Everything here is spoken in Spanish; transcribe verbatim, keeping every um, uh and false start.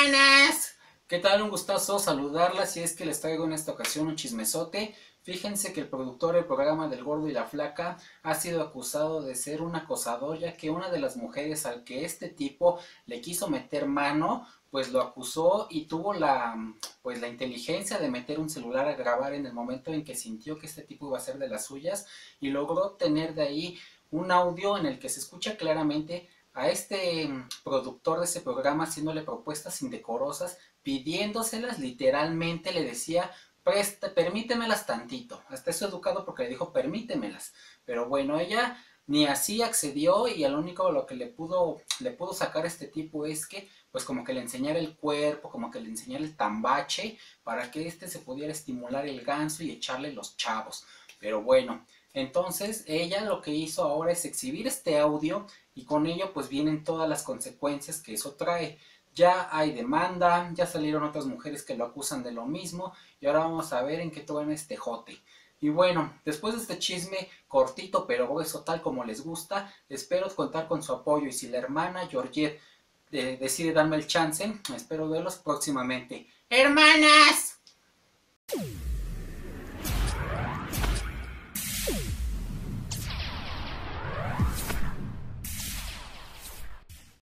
hermanas. ¿Qué tal? Un gustazo saludarlas y es que les traigo en esta ocasión un chismesote. Fíjense que el productor del programa del Gordo y la Flaca ha sido acusado de ser un acosador, ya que una de las mujeres al que este tipo le quiso meter mano, pues lo acusó y tuvo la, pues la inteligencia de meter un celular a grabar en el momento en que sintió que este tipo iba a ser de las suyas y logró tener de ahí un audio en el que se escucha claramente a este productor de ese programa haciéndole propuestas indecorosas, pidiéndoselas literalmente, le decía, Presta, permítemelas tantito, hasta eso educado porque le dijo permítemelas, pero bueno, ella ni así accedió y al único lo que le pudo, le pudo sacar a este tipo es que pues como que le enseñara el cuerpo, como que le enseñara el tambache para que este se pudiera estimular el ganso y echarle los chavos, pero bueno, entonces ella lo que hizo ahora es exhibir este audio y con ello pues vienen todas las consecuencias que eso trae. Ya hay demanda, ya salieron otras mujeres que lo acusan de lo mismo y ahora vamos a ver en qué toman este jote. Y bueno, después de este chisme cortito pero grueso tal como les gusta, espero contar con su apoyo y si la hermana Georgette eh, decide darme el chance, espero verlos próximamente. ¡Hermanas!